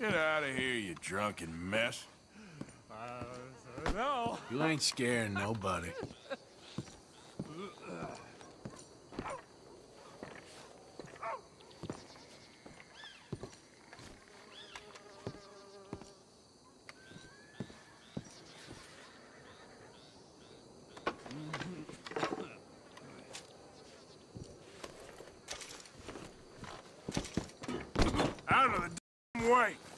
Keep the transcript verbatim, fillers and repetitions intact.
Get out of here, you drunken mess. Uh, no. You ain't scaring nobody. Out of the damn way!